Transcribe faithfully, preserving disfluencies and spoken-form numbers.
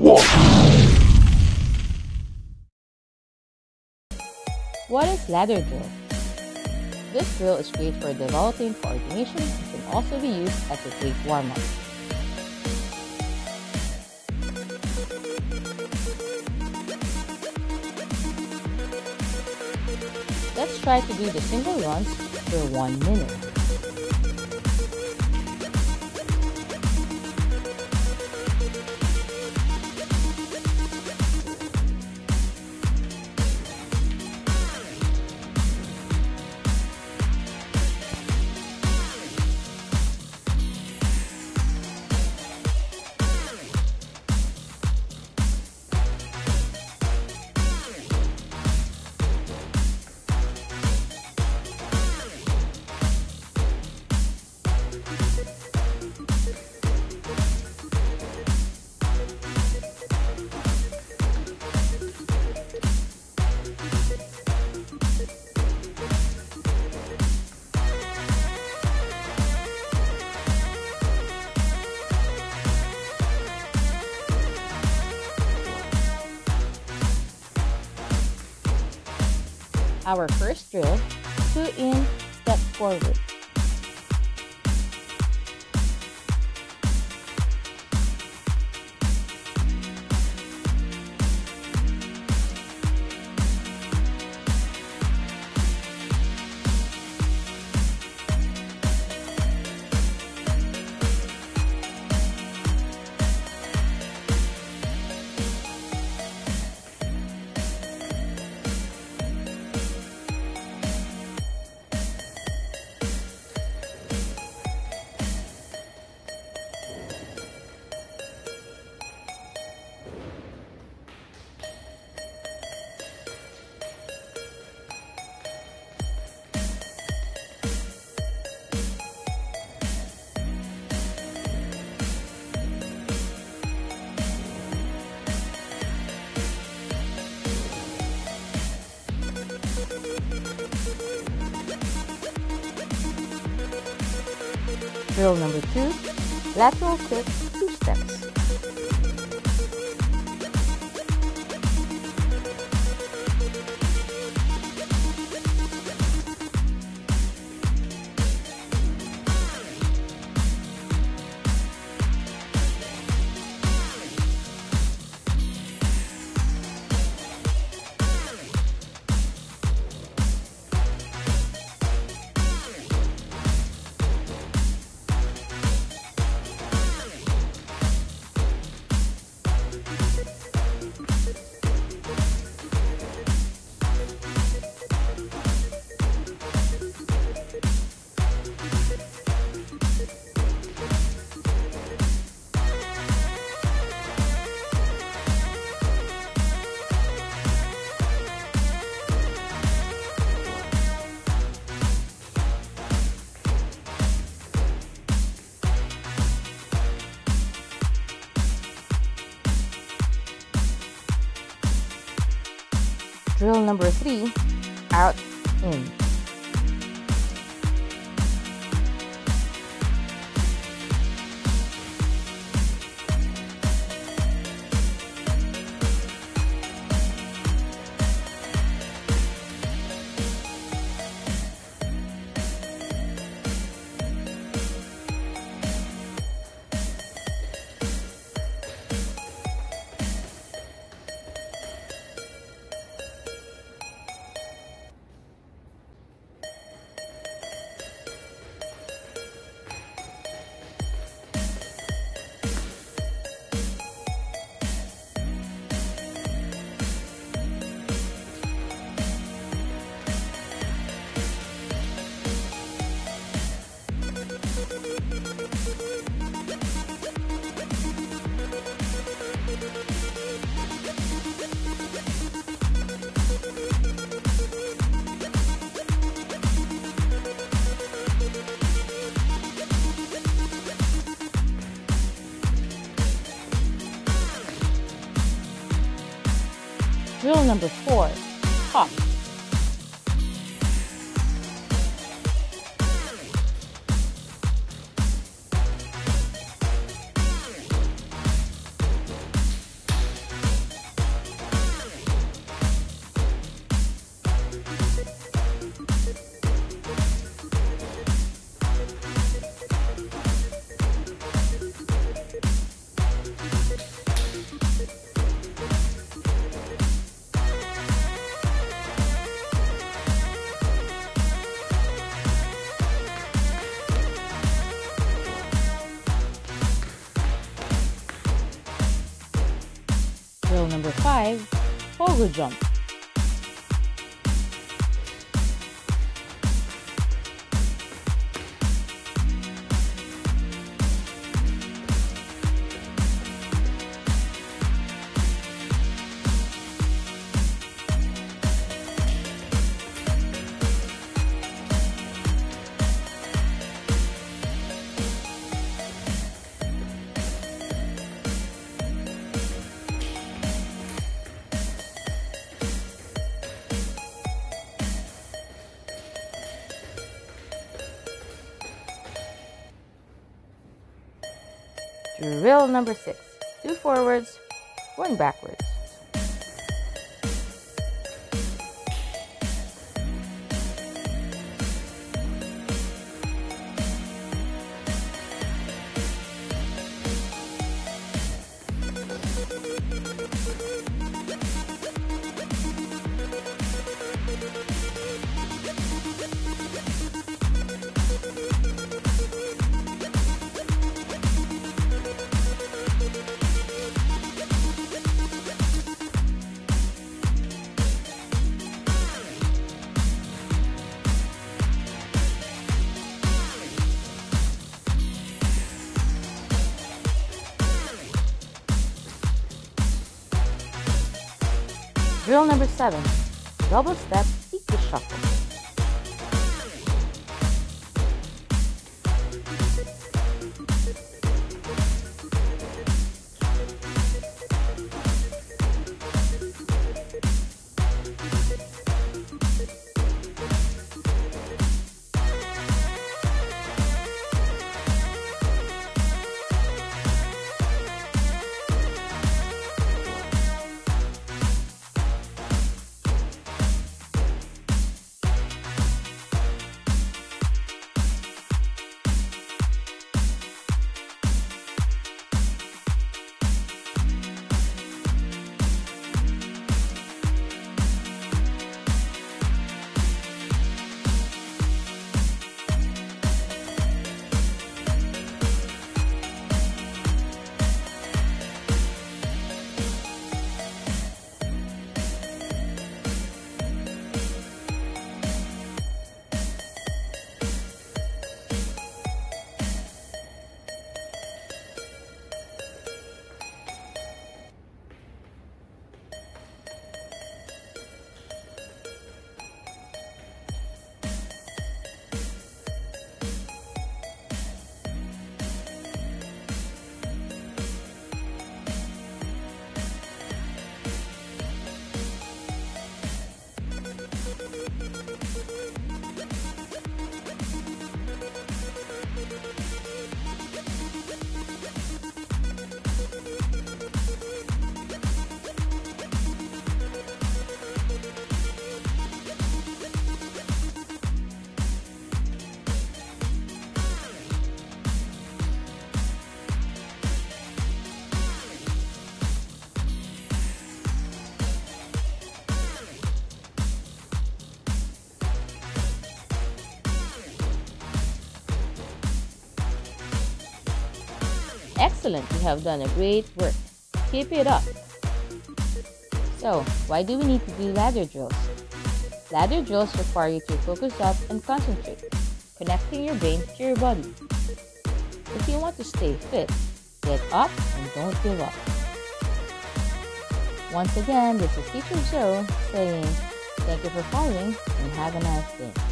one. What is ladder drill? This drill is great for developing coordination and can also be used as a quick warm-up. Let's try to do the single runs for one minute. Our first drill, two in, step forward. Drill number two, lateral quick two steps. Drill number three, out, in. Drill number four, hop. Drill number five, pogo jump. Drill number six, two forwards, one backwards. Drill number seven, double step tiki shuffle. Excellent, you have done a great work. Keep it up. So, why do we need to do ladder drills? Ladder drills require you to focus up and concentrate, connecting your brain to your body. If you want to stay fit, get up and don't give up. Once again, this is Teacher Joe saying thank you for following and have a nice day.